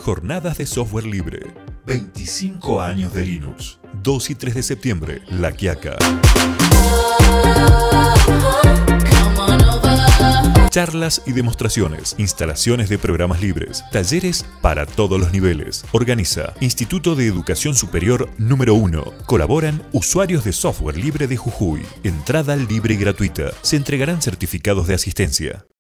Jornadas de software libre. 25 años de Linux. 2 y 3 de septiembre, La Quiaca. Charlas y demostraciones, instalaciones de programas libres, talleres para todos los niveles. Organiza Instituto de Educación Superior número 1. Colaboran usuarios de software libre de Jujuy. Entrada libre y gratuita. Se entregarán certificados de asistencia.